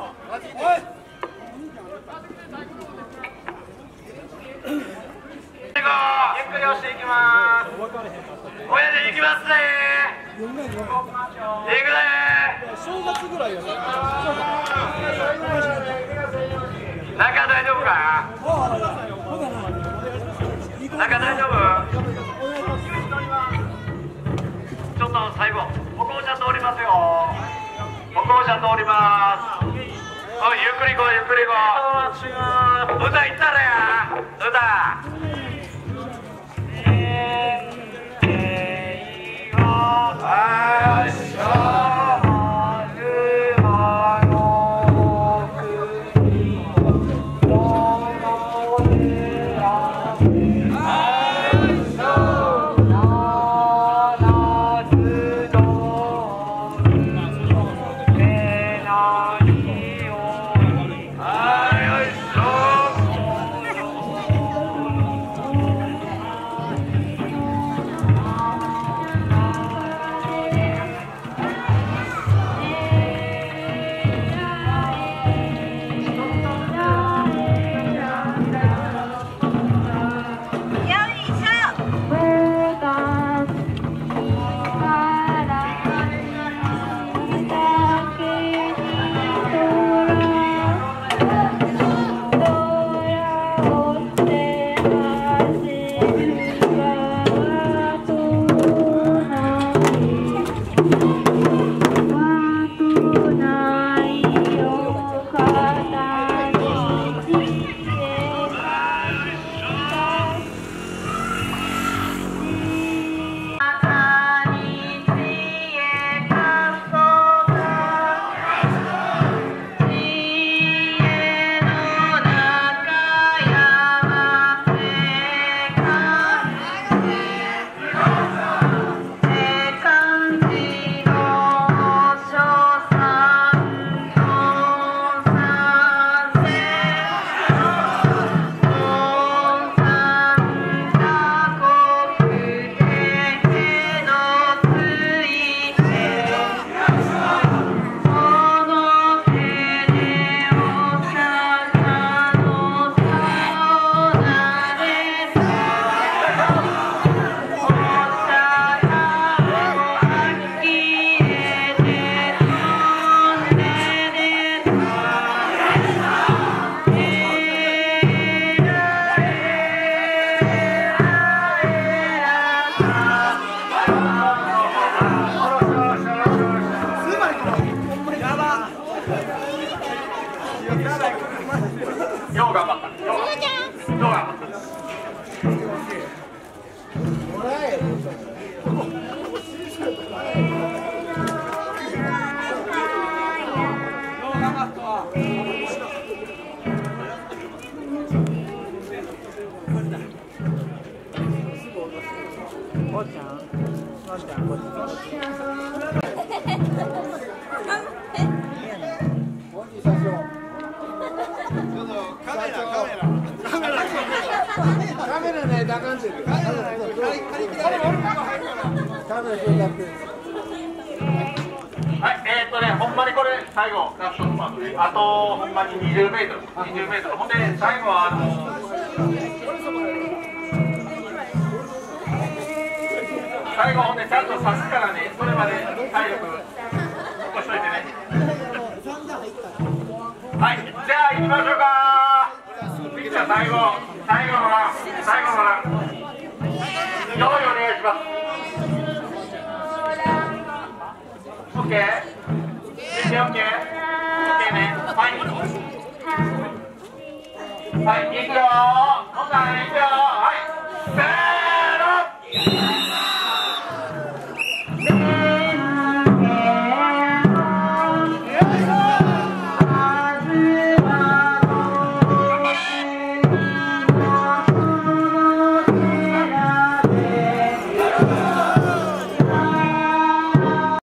ゆっくり押していきます。親で行きますね。行くね。 正月ぐらいやね。 中大丈夫か？中大丈夫？ちょっと最後歩行者通りますよ。歩行者通ります。ゆっくり行こうゆっくり行こう。歌行ったらや。歌。よう頑張った。よう頑張った。 カメラね、だかんでる。カメラはい、ほんまにこれ最後ラストスパートね。あとほんまに20メートル、20メートル。ほんで最後は最後ほんでちゃんと刺すからね。それまで体力残しといてね。はい、じゃあ行きましょうか。ピッチャー最後のラン。用意お願いします。オッケー。オッケー。オッケーね。はい。はい、行くよ。ほんなら行くよ。